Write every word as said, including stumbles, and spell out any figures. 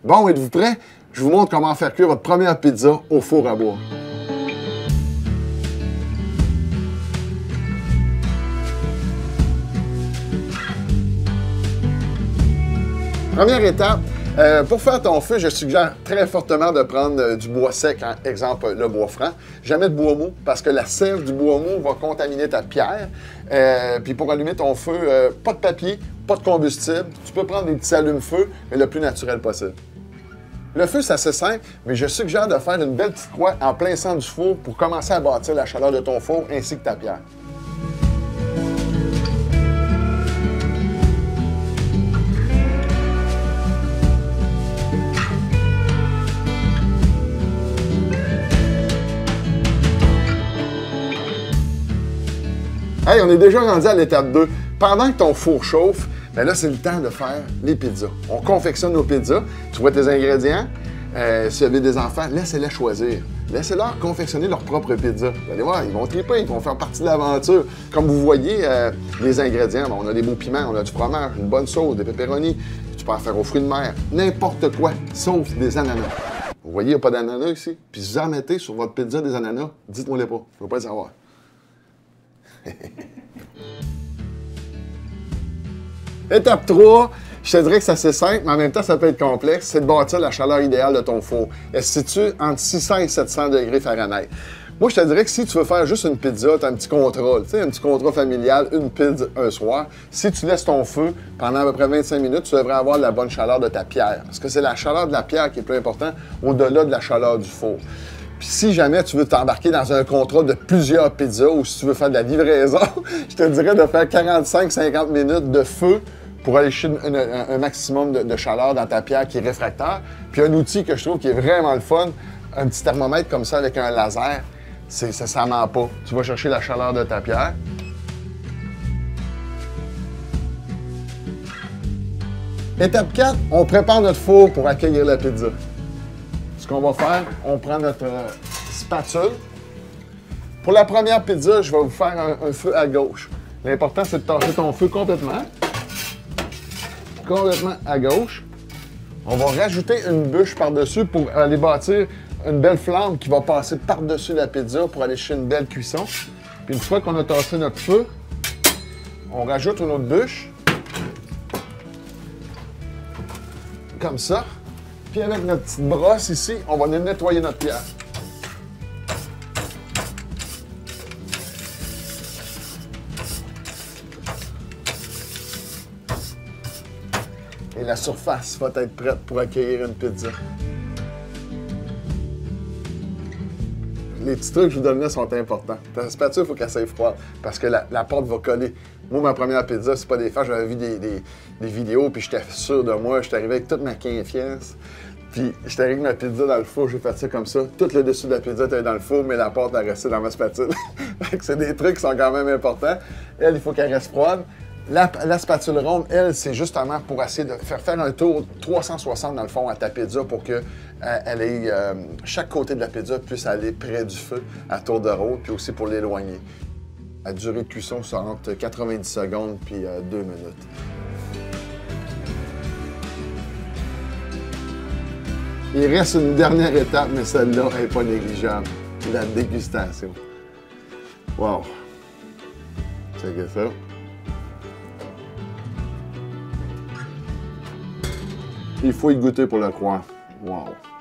Bon, êtes-vous prêts? Je vous montre comment faire cuire votre première pizza au four à bois. Première étape, euh, pour faire ton feu, je suggère très fortement de prendre euh, du bois sec, hein, exemple le bois franc. Jamais de bois mou, parce que la sève du bois mou va contaminer ta pierre. Euh, puis pour allumer ton feu, euh, pas de papier, pas de combustible. Tu peux prendre des petits allumes-feu, mais le plus naturel possible. Le feu, c'est assez simple, mais je suggère de faire une belle petite croix en plein centre du four pour commencer à bâtir la chaleur de ton four ainsi que ta pierre. Hey, on est déjà rendu à l'étape deux. Pendant que ton four chauffe, bien là, c'est le temps de faire les pizzas. On confectionne nos pizzas. Tu vois tes ingrédients. Euh, S'il y avait des enfants, laissez-les choisir. Laissez-leur confectionner leur propre pizza. Vous allez voir, ils vont triper, ils vont faire partie de l'aventure. Comme vous voyez, euh, les ingrédients, bon, on a des beaux piments, on a du fromage, une bonne sauce, des pepperonis. Tu peux en faire aux fruits de mer, n'importe quoi, sauf des ananas. Vous voyez, il n'y a pas d'ananas ici. Puis si vous en mettez sur votre pizza des ananas, dites-moi-les pas. Je ne veux pas le savoir. Étape trois, je te dirais que c'est assez simple, mais en même temps, ça peut être complexe, c'est de bâtir la chaleur idéale de ton four. Elle se situe entre six cents et sept cents degrés Fahrenheit. Moi, je te dirais que si tu veux faire juste une pizza, tu as un petit contrat, tu sais, un petit contrat familial, une pizza un soir. Si tu laisses ton feu pendant à peu près vingt-cinq minutes, tu devrais avoir la bonne chaleur de ta pierre. Parce que c'est la chaleur de la pierre qui est plus importante au-delà de la chaleur du four. Puis si jamais tu veux t'embarquer dans un contrat de plusieurs pizzas ou si tu veux faire de la livraison, je te dirais de faire quarante-cinq à cinquante minutes de feu pour aller chercher un, un, un maximum de, de chaleur dans ta pierre qui est réfractaire. Puis un outil que je trouve qui est vraiment le fun, un petit thermomètre comme ça avec un laser, ça ne ment pas. Tu vas chercher la chaleur de ta pierre. Étape quatre, on prépare notre four pour accueillir la pizza. Ce qu'on va faire, on prend notre euh, spatule. Pour la première pizza, je vais vous faire un, un feu à gauche. L'important, c'est de tasser ton feu complètement. Complètement à gauche. On va rajouter une bûche par-dessus pour aller bâtir une belle flamme qui va passer par-dessus la pizza pour aller chercher une belle cuisson. Puis une fois qu'on a tassé notre feu, on rajoute une autre bûche. Comme ça. Puis avec notre petite brosse ici, on va nettoyer notre pierre. Et la surface va être prête pour accueillir une pizza. Les petits trucs que je vous donne là sont importants. Ta spatule, il faut qu'elle soit froide parce que la, la porte va coller. Moi, ma première pizza, c'est pas des fois, j'avais vu des, des, des vidéos, puis j'étais sûr de moi. J'étais arrivé avec toute ma confiance. Puis j'étais arrivé avec ma pizza dans le four, j'ai fait ça comme ça. Tout le dessus de la pizza était dans le four, mais la porte a resté dans ma spatule. C'est des trucs qui sont quand même importants. Elle, il faut qu'elle reste froide. La, la spatule ronde, elle, c'est justement pour essayer de faire faire un tour trois cent soixante dans le fond à ta pizza pour que euh, elle ait, euh, chaque côté de la pizza puisse aller près du feu à tour de rôle, puis aussi pour l'éloigner. La durée de cuisson, c'est entre quatre-vingt-dix secondes puis euh, deux minutes. Il reste une dernière étape, mais celle-là n'est pas négligeable. La dégustation. Wow! Checkez ça. Il faut y goûter pour le croire. Wow!